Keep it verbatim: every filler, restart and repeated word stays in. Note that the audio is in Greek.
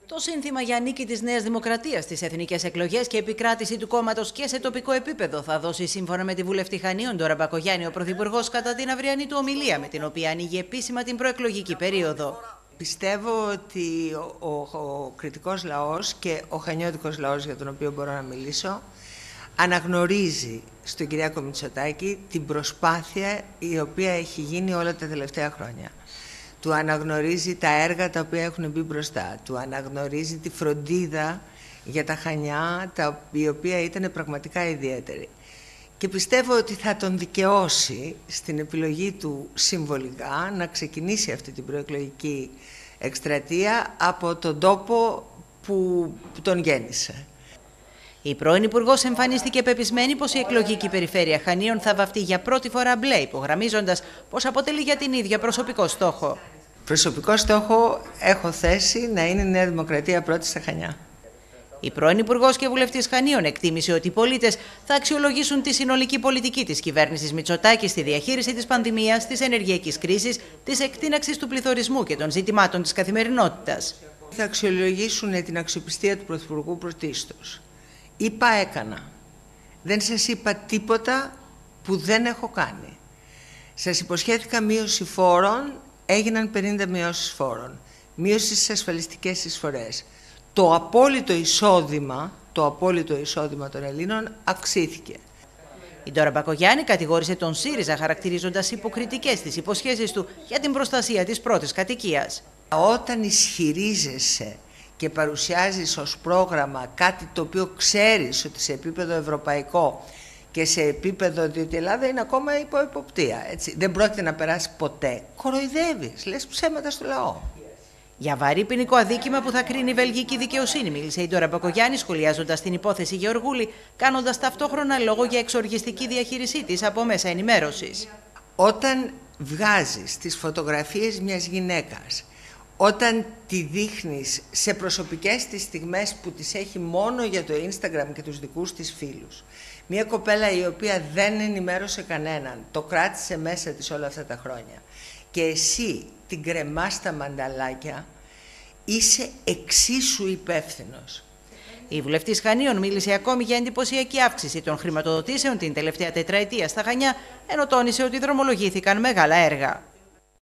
Το σύνθημα για νίκη της Νέας Δημοκρατίας στις εθνικές εκλογές και επικράτηση του κόμματος και σε τοπικό επίπεδο θα δώσει, σύμφωνα με τη βουλευτή Χανίων Ντόρα Μπακογιάννη, ο Πρωθυπουργός κατά την αυριανή του ομιλία, με την οποία ανοίγει επίσημα την προεκλογική περίοδο. Πιστεύω ότι ο, ο, ο κριτικός λαός και ο χανιώτικος λαός, για τον οποίο μπορώ να μιλήσω, αναγνωρίζει στον Κυριάκο Μητσοτάκη την προσπάθεια η οποία έχει γίνει όλα τα τελευταία χρόνια. Του αναγνωρίζει τα έργα τα οποία έχουν μπει μπροστά. Του αναγνωρίζει τη φροντίδα για τα Χανιά, τα, η οποία ήταν πραγματικά ιδιαίτερη. Και πιστεύω ότι θα τον δικαιώσει στην επιλογή του συμβολικά να ξεκινήσει αυτή την προεκλογική εκστρατεία από τον τόπο που τον γέννησε. Η πρώην Υπουργός εμφανίστηκε πεπισμένη πως η εκλογική περιφέρεια Χανίων θα βαφτεί για πρώτη φορά μπλε, υπογραμμίζοντας πως αποτελεί για την ίδια προσωπικό στόχο. Προσωπικό στόχο έχω θέσει να είναι η Νέα Δημοκρατία πρώτη στα Χανιά. Η πρώην Υπουργός και Βουλευτής Χανίων εκτίμησε ότι οι πολίτες θα αξιολογήσουν τη συνολική πολιτική της κυβέρνησης Μητσοτάκη στη διαχείριση της πανδημίας, της ενεργειακής κρίσης, της εκτείναξης του πληθωρισμού και των ζητημάτων της καθημερινότητας. Θα αξιολογήσουν την αξιοπιστία του Πρωθυπουργού πρωτίστως. Είπα έκανα. Δεν σας είπα τίποτα που δεν έχω κάνει. Σας υποσχέθηκα μείωση φόρων, έγιναν πενήντα μειώσεις φόρων. Μείωση στις ασφαλιστικές εισφορές. Το απόλυτο εισόδημα, το απόλυτο εισόδημα των Ελλήνων αυξήθηκε. Η Ντόρα Μπακογιάννη κατηγόρησε τον ΣΥΡΙΖΑ χαρακτηρίζοντας υποκριτικές τις υποσχέσεις του για την προστασία της πρώτης κατοικίας. Όταν ισχυρίζεσαι και παρουσιάζεις ως πρόγραμμα κάτι το οποίο ξέρεις ότι σε επίπεδο ευρωπαϊκό και σε επίπεδο, διότι η Ελλάδα είναι ακόμα υπό εποπτεία, έτσι, δεν πρόκειται να περάσει ποτέ, κοροϊδεύεις, λες ψέματα στο λαό. Για βαρύ ποινικό αδίκημα που θα κρίνει η βελγική δικαιοσύνη, μίλησε η Ντόρα Μπακογιάννη, σχολιάζοντας την υπόθεση Γεωργούλη, κάνοντας ταυτόχρονα λόγο για εξοργιστική διαχείρισή της από μέσα ενημέρωσης. Όταν βγάζεις τις φωτογραφίες μιας γυναίκας, όταν τη δείχνεις σε προσωπικές τις στιγμές που τις έχει μόνο για το Instagram και τους δικούς της φίλους, μια κοπέλα η οποία δεν ενημέρωσε κανέναν, το κράτησε μέσα της όλα αυτά τα χρόνια, και εσύ την κρεμάς στα μανταλάκια, είσαι εξίσου υπεύθυνος. Η βουλευτής Χανίων μίλησε ακόμη για εντυπωσιακή αύξηση των χρηματοδοτήσεων την τελευταία τετραετία στα Χανιά, ενώ τόνισε ότι δρομολογήθηκαν μεγάλα έργα.